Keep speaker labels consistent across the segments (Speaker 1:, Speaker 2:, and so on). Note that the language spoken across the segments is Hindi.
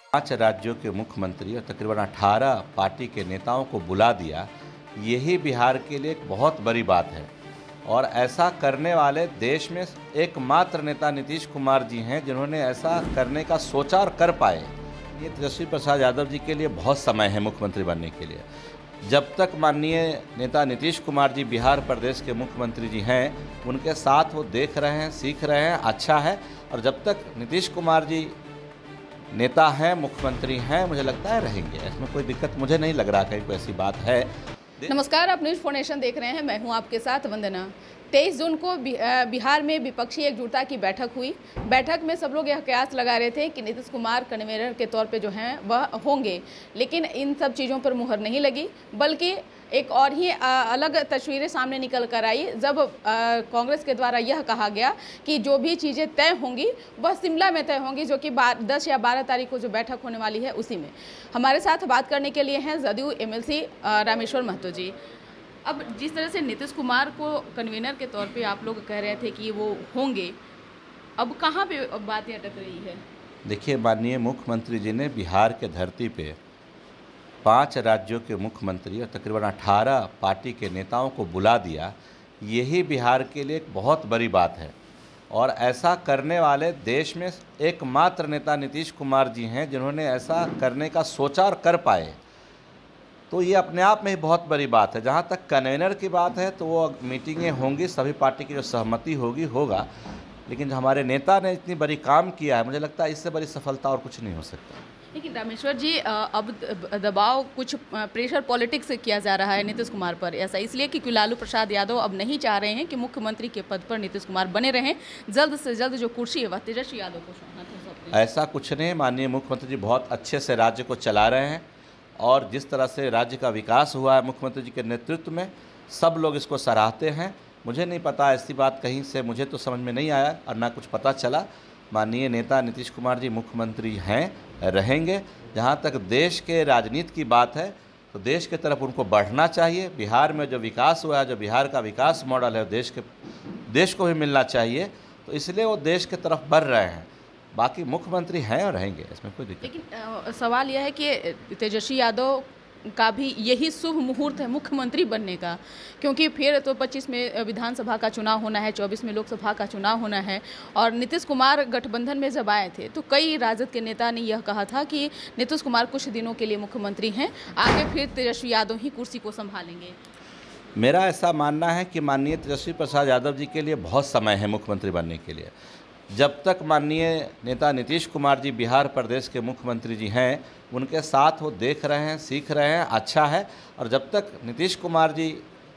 Speaker 1: 5 राज्यों के मुख्यमंत्री और तकरीबन 18 पार्टी के नेताओं को बुला दिया, यही बिहार के लिए एक बहुत बड़ी बात है। और ऐसा करने वाले देश में एकमात्र नेता नीतीश कुमार जी हैं जिन्होंने ऐसा करने का सोचा और कर पाए। ये तेजस्वी प्रसाद यादव जी के लिए बहुत समय है मुख्यमंत्री बनने के लिए। जब तक माननीय नेता नीतीश कुमार जी बिहार प्रदेश के मुख्यमंत्री जी हैं, उनके साथ वो देख रहे हैं, सीख रहे हैं, अच्छा है। और जब तक नीतीश कुमार जी नेता हैं, मुख्यमंत्री हैं, मुझे लगता है रहेंगे। इसमें कोई दिक्कत मुझे नहीं लग रहा कहीं कोई ऐसी बात है।
Speaker 2: नमस्कार, आप न्यूज़ फॉर नेशन देख रहे हैं। मैं हूं आपके साथ वंदना। 23 जून को बिहार में विपक्षी एकजुटता की बैठक हुई। बैठक में सब लोग यह कयास लगा रहे थे कि नीतीश कुमार कन्वीनर के तौर पे जो हैं वह होंगे, लेकिन इन सब चीज़ों पर मुहर नहीं लगी, बल्कि एक और ही अलग तस्वीरें सामने निकल कर आई जब कांग्रेस के द्वारा यह कहा गया कि जो भी चीज़ें तय होंगी वह शिमला में तय होंगी, जो कि 10 या 12 तारीख को जो बैठक होने वाली है उसी में। हमारे साथ बात करने के लिए हैं जदयू एमएलसी रामेश्वर महतो जी। अब जिस तरह से नीतीश कुमार को कन्वीनर के तौर पे आप लोग कह रहे थे कि वो होंगे, अब कहाँ पे बातें अटक रही है?
Speaker 1: देखिए, माननीय मुख्यमंत्री जी ने बिहार के धरती पे 5 राज्यों के मुख्यमंत्री और तकरीबन 18 पार्टी के नेताओं को बुला दिया, यही बिहार के लिए एक बहुत बड़ी बात है। और ऐसा करने वाले देश में एकमात्र नेता नीतीश कुमार जी हैं जिन्होंने ऐसा करने का सोचा और कर पाए। तो ये अपने आप में ही बहुत बड़ी बात है। जहाँ तक कन्वेनर की बात है तो वो मीटिंगें होंगी, सभी पार्टी की जो सहमति होगा, लेकिन जो हमारे नेता ने इतनी बड़ी काम किया है, मुझे लगता है इससे बड़ी सफलता और कुछ नहीं हो सकता।
Speaker 2: लेकिन रामेश्वर जी, अब दबाव, कुछ प्रेशर पॉलिटिक्स किया जा रहा है नीतीश कुमार पर, ऐसा इसलिए कि लालू प्रसाद यादव अब नहीं चाह रहे हैं कि मुख्यमंत्री के पद पर नीतीश कुमार बने रहें। जल्द से जल्द जो कुर्सी है वह तेजस्वी यादव को सौंपना है।
Speaker 1: ऐसा कुछ नहीं। माननीय मुख्यमंत्री जी बहुत अच्छे से राज्य को चला रहे हैं और जिस तरह से राज्य का विकास हुआ है मुख्यमंत्री जी के नेतृत्व में, सब लोग इसको सराहते हैं। मुझे नहीं पता, ऐसी बात कहीं से मुझे तो समझ में नहीं आया और ना कुछ पता चला। माननीय नेता नीतीश कुमार जी मुख्यमंत्री हैं, रहेंगे। जहाँ तक देश के राजनीति की बात है तो देश के तरफ उनको बढ़ना चाहिए। बिहार में जो विकास हुआ है, जो बिहार का विकास मॉडल है, देश को भी मिलना चाहिए, तो इसलिए वो देश के तरफ बढ़ रहे हैं। बाकी मुख्यमंत्री हैं और रहेंगे, इसमें कोई दिक्कत।
Speaker 2: लेकिन सवाल यह है कि तेजस्वी यादव का भी यही शुभ मुहूर्त है मुख्यमंत्री बनने का, क्योंकि फिर तो 25 में विधानसभा का चुनाव होना है, 24 में लोकसभा का चुनाव होना है। और नीतीश कुमार गठबंधन में जब आए थे तो कई राजद के नेता ने यह कहा था कि नीतीश कुमार कुछ दिनों के लिए मुख्यमंत्री हैं, आगे फिर तेजस्वी यादव ही कुर्सी को संभालेंगे।
Speaker 1: मेरा ऐसा मानना है कि माननीय तेजस्वी प्रसाद यादव जी के लिए बहुत समय है मुख्यमंत्री बनने के लिए। जब तक माननीय नेता नीतीश कुमार जी बिहार प्रदेश के मुख्यमंत्री जी हैं, उनके साथ वो देख रहे हैं, सीख रहे हैं, अच्छा है। और जब तक नीतीश कुमार जी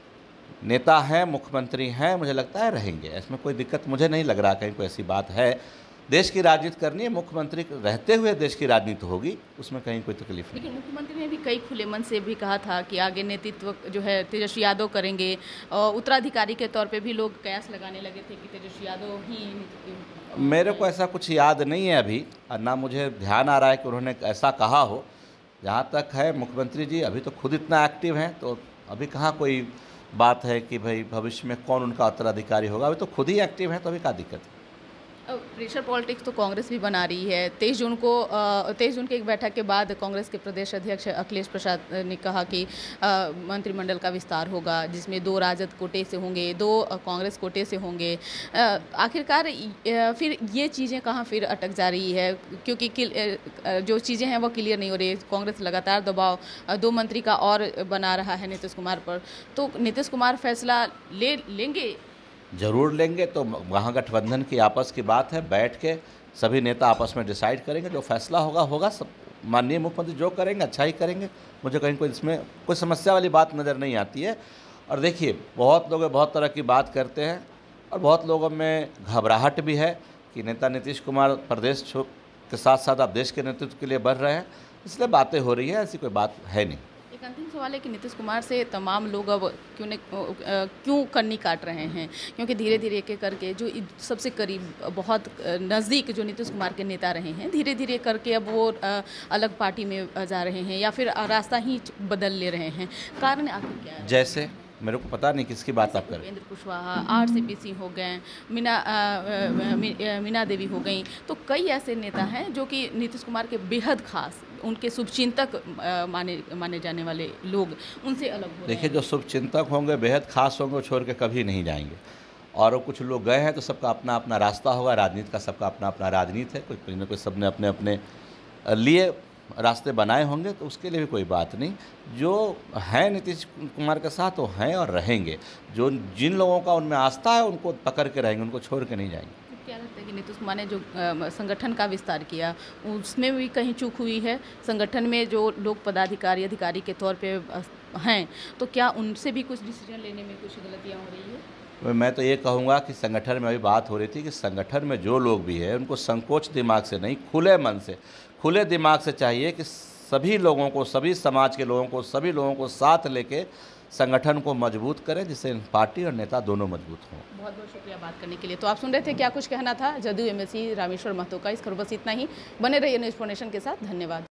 Speaker 1: नेता हैं, मुख्यमंत्री हैं, मुझे लगता है रहेंगे। इसमें कोई दिक्कत मुझे नहीं लग रहा कहीं कोई ऐसी बात है। देश की राजनीति करनी है, मुख्यमंत्री रहते हुए देश की राजनीति होगी, उसमें कहीं कोई तकलीफ नहीं।
Speaker 2: लेकिन मुख्यमंत्री ने भी कई खुले मन से भी कहा था कि आगे नेतृत्व जो है तेजस्वी यादव करेंगे, और उत्तराधिकारी के तौर पे भी लोग कयास लगाने लगे थे कि तेजस्वी यादव ही।
Speaker 1: मेरे को ऐसा कुछ याद नहीं है अभी, और ना मुझे ध्यान आ रहा है कि उन्होंने ऐसा कहा हो। जहाँ तक है मुख्यमंत्री जी अभी तो खुद इतना एक्टिव हैं, तो अभी कहाँ कोई बात है कि भाई भविष्य में कौन उनका उत्तराधिकारी होगा। अभी तो खुद ही एक्टिव हैं, तो अभी क्या दिक्कत है।
Speaker 2: प्रेशर पॉलिटिक्स तो कांग्रेस भी बना रही है। 23 जून की एक बैठक के बाद कांग्रेस के प्रदेश अध्यक्ष अखिलेश प्रसाद ने कहा कि मंत्रिमंडल का विस्तार होगा, जिसमें 2 राजद कोटे से होंगे, 2 कांग्रेस कोटे से होंगे। आखिरकार फिर ये चीज़ें कहाँ फिर अटक जा रही है, क्योंकि जो चीज़ें हैं वो क्लियर नहीं हो रही। कांग्रेस लगातार दबाव 2 मंत्री का और बना रहा है नीतीश कुमार पर, तो नीतीश कुमार फैसला लेंगे?
Speaker 1: जरूर लेंगे। तो वहाँ गठबंधन की आपस की बात है, बैठ के सभी नेता आपस में डिसाइड करेंगे, जो फैसला होगा। सब माननीय मुख्यमंत्री जो करेंगे अच्छा ही करेंगे। मुझे कहीं कोई इसमें कोई समस्या वाली बात नज़र नहीं आती है। और देखिए, बहुत लोग बहुत तरह की बात करते हैं और बहुत लोगों में घबराहट भी है कि नेता नीतीश कुमार प्रदेश के साथ साथ आप देश के नेतृत्व के लिए बढ़ रहे हैं, इसलिए बातें हो रही है। ऐसी कोई बात है नहीं।
Speaker 2: एक अंतिम सवाल है कि नीतीश कुमार से तमाम लोग अब क्यों कन्नी काट रहे हैं, क्योंकि धीरे धीरे एक करके जो सबसे करीब, बहुत नज़दीक जो नीतीश कुमार के नेता रहे हैं, धीरे धीरे करके अब वो अलग पार्टी में जा रहे हैं या फिर रास्ता ही बदल ले रहे हैं। कारण आखिर क्या है?
Speaker 1: मेरे को पता नहीं किसकी बात आप कर रहे हैं।
Speaker 2: उपेंद्र कुशवाहा, RCP सिंह हो गए, मीना देवी हो गई, तो कई ऐसे नेता हैं जो कि नीतीश कुमार के बेहद खास, उनके शुभचिंतक माने जाने वाले लोग उनसे अलग हो रहे
Speaker 1: देखिए,
Speaker 2: हैं।
Speaker 1: जो शुभचिंतक होंगे, बेहद खास होंगे, वो छोड़ के कभी नहीं जाएंगे। और वो कुछ लोग गए हैं तो सबका अपना अपना रास्ता होगा, राजनीति का सबका अपना अपना राजनीति है, कोई न कोई सबने अपने अपने लिए रास्ते बनाए होंगे, तो उसके लिए भी कोई बात नहीं। जो हैं नीतीश कुमार के साथ वो हैं और रहेंगे, जो जिन लोगों का उनमें आस्था है उनको पकड़ के रहेंगे, उनको छोड़ के नहीं जाएंगे।
Speaker 2: क्या लगता है कि नीतीश कुमार ने जो संगठन का विस्तार किया उसमें भी कहीं चूक हुई है? संगठन में जो लोग पदाधिकारी अधिकारी के तौर पे हैं, तो क्या उनसे भी कुछ डिसीजन लेने में कुछ गलतियाँ हो रही है?
Speaker 1: मैं तो ये कहूँगा कि संगठन में अभी बात हो रही थी कि संगठन में जो लोग भी हैं उनको संकोच दिमाग से नहीं, खुले मन से, खुले दिमाग से चाहिए कि सभी लोगों को, सभी समाज के लोगों को, सभी लोगों को साथ लेके संगठन को मजबूत करें, जिससे पार्टी और नेता दोनों मजबूत हों।
Speaker 2: बहुत बहुत शुक्रिया बात करने के लिए। तो आप सुन रहे थे क्या कुछ कहना था जदयू MLC रामेश्वर महतो का। इस खबर बस इतना ही। बने रहिए न्यूज़ 4 नेशन के साथ। धन्यवाद।